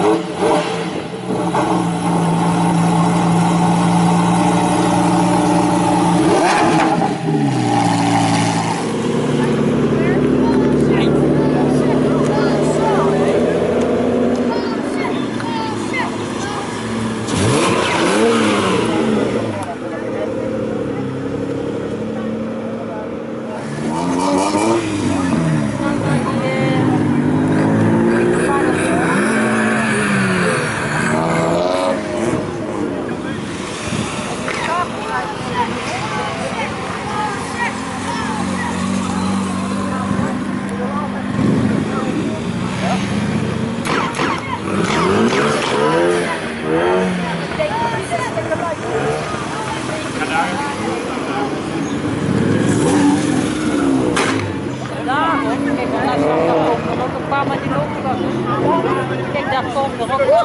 Kijk, daar komt er ook wel.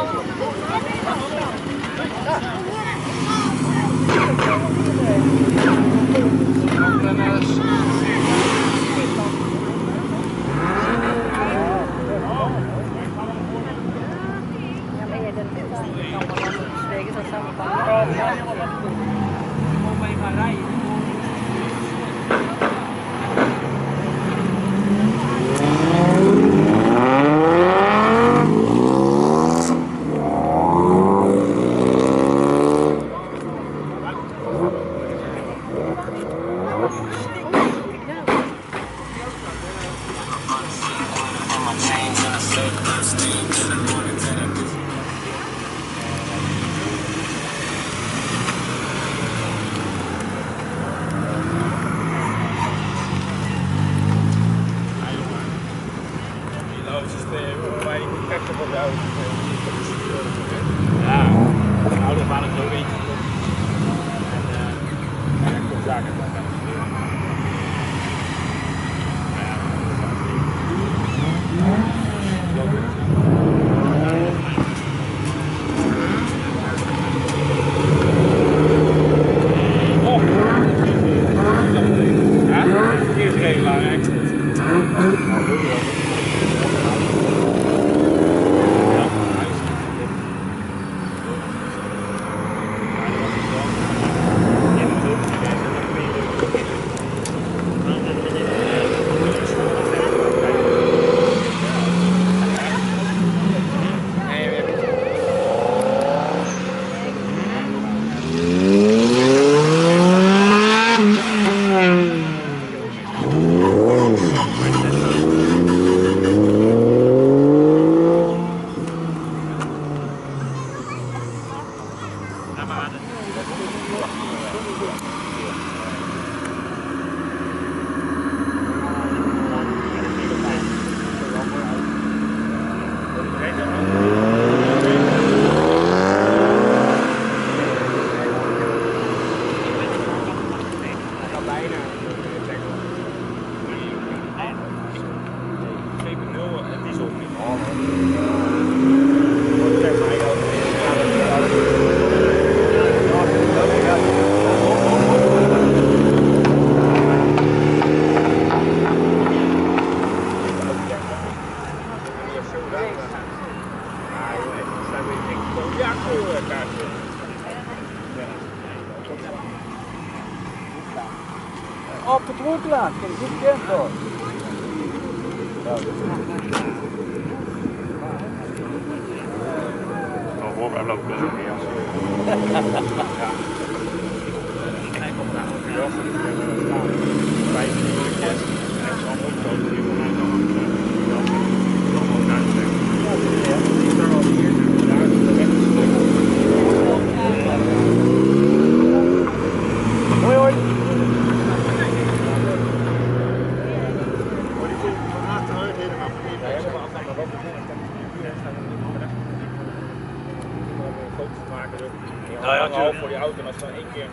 Ja, een oude baan is zo beetje. En ik kom zaken. Op het roetlaan, kan je goed bekend worden. Dan hoor ik loopt best wel meer. Kijk op naar de 5 minuten kerst. En ik zal ook zo doen voor mij dan. Die staan al hier. Daar is de weg. Hoi hoi. Ja, ja, voor die auto, en als dan één keer.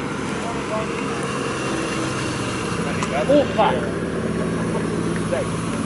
Opa!